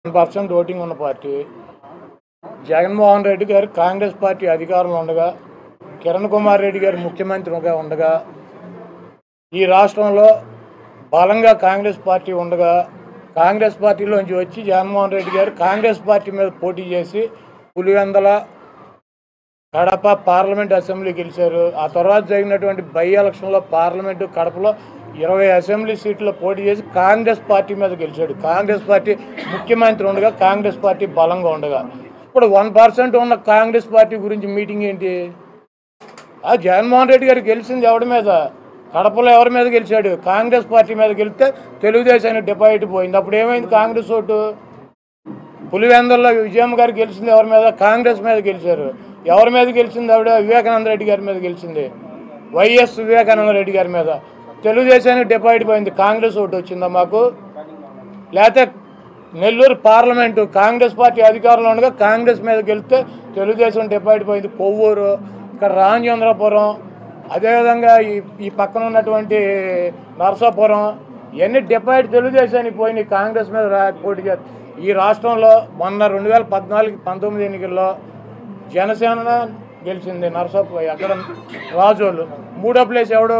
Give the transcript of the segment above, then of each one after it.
1% voting ఉన్న party. Jaganmohan Reddy గారు Congress party అధికారంలో ఉండగా, కిరణ్ కుమార్ రెడ్డి గారు ముఖ్యమంత్రిగా ఉండగా, ఈ రాష్ట్రంలో బలంగా కాంగ్రెస్ పార్టీ ఉండగా, కాంగ్రెస్ పార్టీలోంచి వచ్చి జగన్మోహన్ రెడ్డి గారు కాంగ్రెస్ పార్టీ మీద పోటీ చేసి పులివెందల, కడప పార్లమెంట్ అసెంబ్లీ గెలిచారు. ఆ తర్వాత జరిగినటువంటి బై ఎలక్షన్లో పార్లమెంటు కడపలో 20 అసెంబ్లీ సీట్లో పోటీ చేసి కాంగ్రెస్ పార్టీ మీద గెలిచాడు. కాంగ్రెస్ పార్టీ ముఖ్యమంత్రి ఉండగా, కాంగ్రెస్ పార్టీ బలంగా ఉండగా, ఇప్పుడు 1% ఉన్న కాంగ్రెస్ పార్టీ గురించి మీటింగ్ ఏంటి? జగన్మోహన్ రెడ్డి గారు గెలిచింది ఎవరి మీద? కడపలో ఎవరి మీద గెలిచాడు? కాంగ్రెస్ పార్టీ మీద గెలిస్తే తెలుగుదేశానికి డిపాజిట్ పోయింది. అప్పుడు ఏమైంది కాంగ్రెస్ ఓటు? పులివెందుల్లో విజయమ్మ గారు గెలిచింది ఎవరి మీద? కాంగ్రెస్ మీద గెలిచారు. ఎవరి మీద గెలిచింది ఆవిడ? వివేకానంద రెడ్డి గారి మీద గెలిచింది. వైఎస్ వివేకానంద రెడ్డి గారి మీద. తెలుగుదేశానికి డిపాజిట్ పోయింది. కాంగ్రెస్ ఓటు వచ్చిందా మాకు? లేకపోతే నెల్లూరు పార్లమెంటు కాంగ్రెస్ పార్టీ అధికారంలో ఉండగా కాంగ్రెస్ మీద గెలిస్తే తెలుగుదేశం డిపాజిట్ పోయింది. కొవ్వూరు, ఇక్కడ రామచంద్రపురం, అదేవిధంగా ఈ పక్కన ఉన్నటువంటి నరసాపురం, ఇవన్నీ డిపాజిట్ తెలుగుదేశానికి పోయినాయి. కాంగ్రెస్ మీద పోటీ చేస్తారు. ఈ రాష్ట్రంలో మొన్న 2014-19 ఎన్నికల్లో జనసేన గెలిచింది. నరసాపురం అక్కడ రాజోళ్ళు. మూడో ప్లేస్ ఎవడు?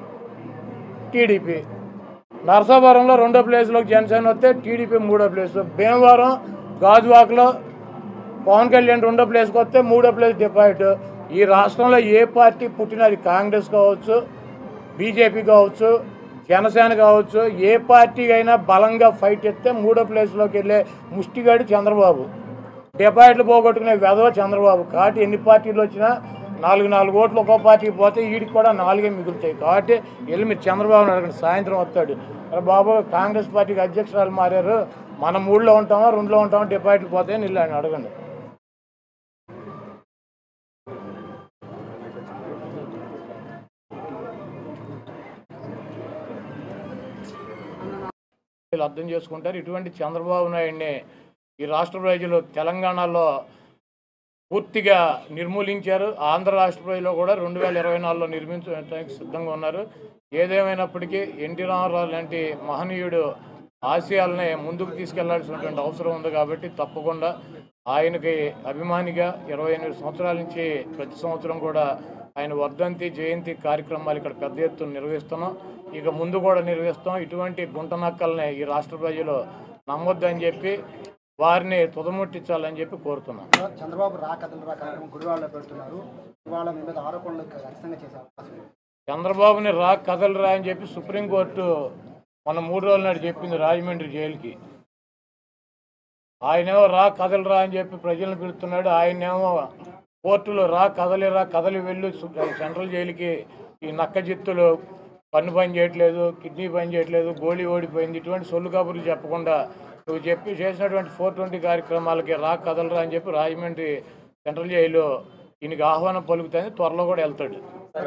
టీడీపీ. నరసాపురంలో రెండో ప్లేస్లోకి జనసేన వస్తే టీడీపీ మూడో ప్లేస్. భీమవరం గాజువాకలో పవన్ కళ్యాణ్ రెండో ప్లేస్కి వస్తే మూడో ప్లేస్ డిపాజిట్. ఈ రాష్ట్రంలో ఏ పార్టీ పుట్టినది, కాంగ్రెస్ కావచ్చు, బీజేపీ కావచ్చు, జనసేన కావచ్చు, ఏ పార్టీ అయినా బలంగా ఫైట్ ఎత్తే మూడో ప్లేస్లోకి వెళ్ళే ముష్టిగాడు చంద్రబాబు. డిపాజిట్లు పోగొట్టుకునే వెధవ చంద్రబాబు. కాబట్టి ఎన్ని పార్టీలు వచ్చినా 4 ఓట్లు ఒక్కో పార్టీకి పోతే వీడికి కూడా 4 మిగులుతాయి. కాబట్టి వెళ్ళి మీరు చంద్రబాబుని అడగండి, సాయంత్రం వస్తాడు. బాబు కాంగ్రెస్ పార్టీకి అధ్యక్షురాలు మారారు, మనం 3లో ఉంటామా 2లో ఉంటామా, డిపాజిట్లు పోతాయని వెళ్ళి ఆయన అడగండి. అర్థం చేసుకుంటారు. ఇటువంటి చంద్రబాబు నాయుడిని ఈ రాష్ట్ర ప్రజలు తెలంగాణలో పూర్తిగా నిర్మూలించారు. ఆంధ్ర రాష్ట్ర ప్రజలు కూడా 2024లో నిర్మించడానికి సిద్ధంగా ఉన్నారు. ఏదేమైనప్పటికీ ఎన్టీ రామారావు లాంటి మహనీయుడు ఆశయాలని ముందుకు తీసుకెళ్లాల్సినటువంటి అవసరం ఉంది. కాబట్టి తప్పకుండా ఆయనకి అభిమానిగా 28 సంవత్సరాల నుంచి ప్రతి సంవత్సరం కూడా ఆయన వర్ధంతి జయంతి కార్యక్రమాలు ఇక్కడ పెద్ద ఎత్తున నిర్వహిస్తున్నాం. ఇక ముందు కూడా నిర్వహిస్తాం. ఇటువంటి గుంటనక్కల్ని ఈ రాష్ట్ర ప్రజలు నమ్మొద్దని చెప్పి వారిని తుదముట్టించాలని చెప్పి కోరుతున్నాం. చంద్రబాబు రా కథలు రా కార్యక్రమం గుడివాడలో పెడుతున్నారు. ఇవాళ మీ మీద ఆరోపణలు ఖచ్చితంగా చేసే అవకాశం ఉంది. చంద్రబాబుని రా కథలు రా అని చెప్పి సుప్రీంకోర్టు మన 3 రోజుల నాడు చెప్పింది రాజమండ్రి జైలుకి. ఆయనేమో రా కథలు రా అని చెప్పి ప్రజలను పిలుస్తున్నాడు. ఆయనేమో కోర్టులో రా కదలి వెళ్ళు సెంట్రల్ జైలుకి, ఈ నక్క జిత్తులు కన్ను పని చేయట్లేదు, కిడ్నీ పని చేయట్లేదు, గోళీ ఓడిపోయింది, ఇటువంటి సొల్లు కబుర్లు చెప్పకుండా నువ్వు చేసినటువంటి 420 కార్యక్రమాలకి రా కదలరా అని చెప్పి రాజమండ్రి సెంట్రల్ జైలు ఈయనకి ఆహ్వానం పలుకుతాయని త్వరలో కూడా వెళ్తాడు.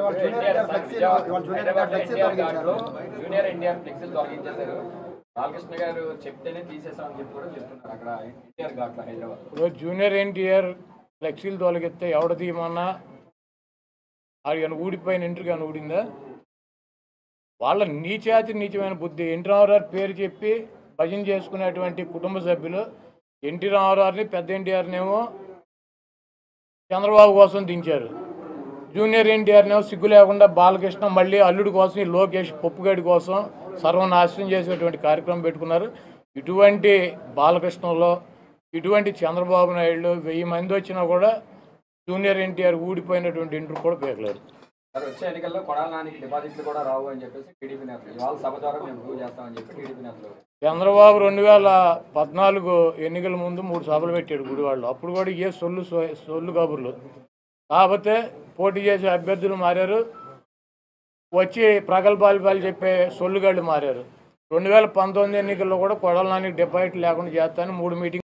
జూనియర్ ఎన్టీఆర్ ఫ్లెక్సీలు తొలగిస్తే ఎవడ తీయమన్నా ఆయన ఊడిపోయిన ఇంటికి అని ఊడిందా? వాళ్ళ నీచమైన బుద్ధి. ఎన్టీ రామారావు పేరు చెప్పి భజన చేసుకునేటువంటి కుటుంబ సభ్యులు ఎన్టీ రామారావుని, పెద్ద ఎన్టీఆర్నేమో చంద్రబాబు కోసం దించారు. జూనియర్ ఎన్టీఆర్నేమో సిగ్గు లేకుండా బాలకృష్ణ మళ్ళీ అల్లుడి కోసం, ఈ లోకేష్ పప్పుగడి కోసం సర్వనాశనం చేసేటువంటి కార్యక్రమం పెట్టుకున్నారు. ఇటువంటి బాలకృష్ణలో, ఇటువంటి చంద్రబాబు నాయుడు 1000 మంది వచ్చినా కూడా జూనియర్ ఎన్టీఆర్ ఊడిపోయినటువంటి ఇంటర్ కూడా పేర్లేరు. వచ్చే ఎన్నికల్లో కొడాలి నానికి డిపాజిట్లు కూడా రావు అని చెప్పేసి టీడీపీ నేతలు ఇవాళ సభ ద్వారా మేము ప్రూవ్ చేస్తామని చెప్పి టీడీపీ నేతలు. చంద్రబాబు 2014 ఎన్నికల ముందు 3 సభలు పెట్టాడు గుడివాడలో. అప్పుడు కూడా ఏ సొల్లు కబుర్లు. కాకపోతే పోటీ చేసే అభ్యర్థులు మారారు, వచ్చి ప్రగల్భాలు చెప్పే సొల్లుగాళ్ళు మారారు. 2019 ఎన్నికల్లో కూడా కొడాలి నానికి డిపాజిట్ లేకుండా చేస్తానని 3 మీటింగ్